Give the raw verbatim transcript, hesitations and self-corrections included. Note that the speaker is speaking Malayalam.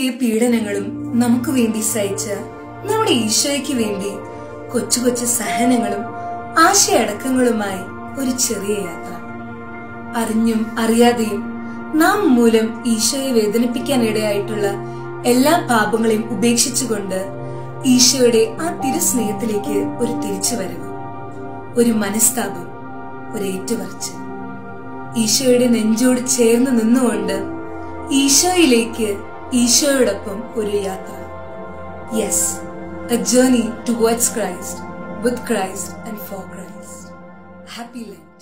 വലിയ പീഡനങ്ങളും നമുക്ക് വേണ്ടി സഹിച്ച നമ്മുടെ ഈശോയ്ക്ക് വേണ്ടി കൊച്ചു കൊച്ചു സഹനങ്ങളും ആശയടക്കങ്ങളുമായി ഒരു ചെറിയ യാത്ര. അറിഞ്ഞും അറിയാതെയും നാം മൂലം ഈശോയെ വേദനിപ്പിക്കാൻ ഇടയായിട്ടുള്ള എല്ലാ പാപങ്ങളെയും ഉപേക്ഷിച്ചുകൊണ്ട് ഈശോയുടെ ആ തിരുസ്നേഹത്തിലേക്ക് ഒരു തിരിച്ചുവരവ്, ഒരു മനസ്താപം, ഒരു ഏറ്റുപറച്ചിൽ. ഈശോയുടെ നെഞ്ചോട് ചേർന്ന് നിന്നുകൊണ്ട് ഈശോയിലേക്ക്, ഈശോയോടൊപ്പം ഒരു യാത്ര. Yes, a journey towards Christ, with Christ and for Christ. Happy Lent.